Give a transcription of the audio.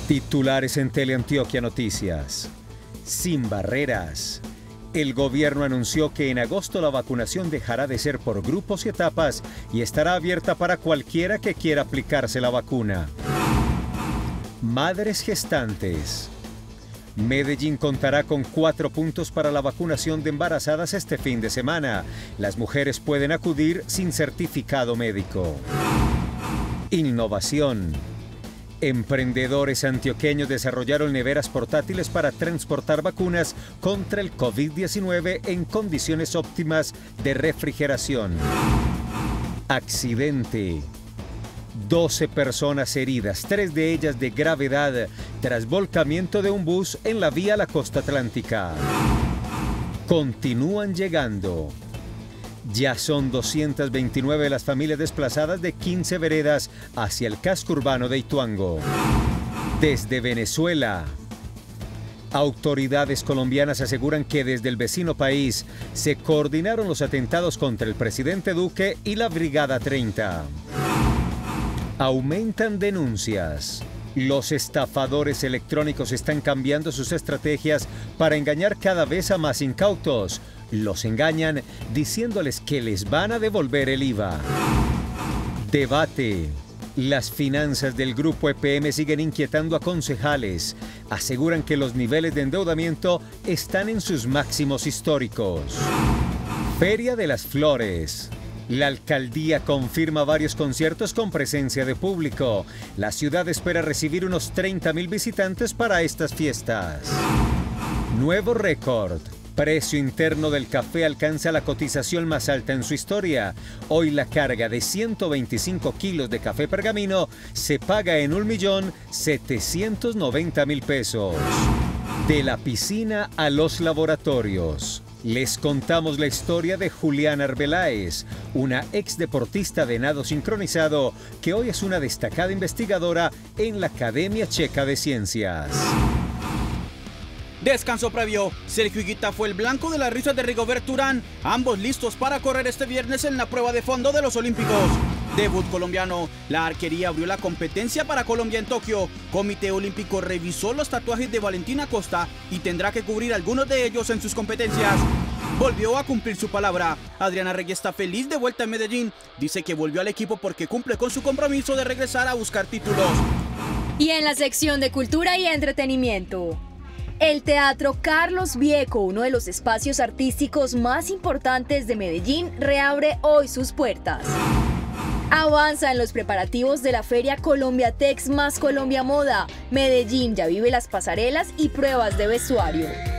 Titulares en Teleantioquia Noticias. Sin barreras. El gobierno anunció que en agosto la vacunación dejará de ser por grupos y etapas y estará abierta para cualquiera que quiera aplicarse la vacuna. Madres gestantes. Medellín contará con 4 puntos para la vacunación de embarazadas este fin de semana. Las mujeres pueden acudir sin certificado médico. Innovación. Emprendedores antioqueños desarrollaron neveras portátiles para transportar vacunas contra el COVID-19 en condiciones óptimas de refrigeración. Accidente. 12 personas heridas, 3 de ellas de gravedad, tras volcamiento de un bus en la vía a la costa atlántica. Continúan llegando. Ya son 229 las familias desplazadas de 15 veredas hacia el casco urbano de Ituango. Desde Venezuela, autoridades colombianas aseguran que desde el vecino país se coordinaron los atentados contra el presidente Duque y la Brigada 30. Aumentan denuncias. Los estafadores electrónicos están cambiando sus estrategias para engañar cada vez a más incautos. Los engañan diciéndoles que les van a devolver el IVA. Debate. Las finanzas del grupo EPM siguen inquietando a concejales. Aseguran que los niveles de endeudamiento están en sus máximos históricos. Feria de las Flores. La alcaldía confirma varios conciertos con presencia de público. La ciudad espera recibir unos 30.000 visitantes para estas fiestas. Nuevo récord. Precio interno del café alcanza la cotización más alta en su historia. Hoy la carga de 125 kilos de café pergamino se paga en 1.790.000 pesos. De la piscina a los laboratorios. Les contamos la historia de Juliana Arbeláez, una exdeportista de nado sincronizado que hoy es una destacada investigadora en la Academia Checa de Ciencias. Descanso previo. Sergio Higuita fue el blanco de las risas de Rigoberto Urán, ambos listos para correr este viernes en la prueba de fondo de los Olímpicos. Debut colombiano. La arquería abrió la competencia para Colombia en Tokio. Comité Olímpico revisó los tatuajes de Valentina Costa y tendrá que cubrir algunos de ellos en sus competencias. Volvió a cumplir su palabra. Adriana Reyes está feliz de vuelta en Medellín. Dice que volvió al equipo porque cumple con su compromiso de regresar a buscar títulos. Y en la sección de cultura y entretenimiento. El Teatro Carlos Vieco, uno de los espacios artísticos más importantes de Medellín, reabre hoy sus puertas. Avanza en los preparativos de la Feria Colombia Tex más Colombia Moda. Medellín ya vive las pasarelas y pruebas de vestuario.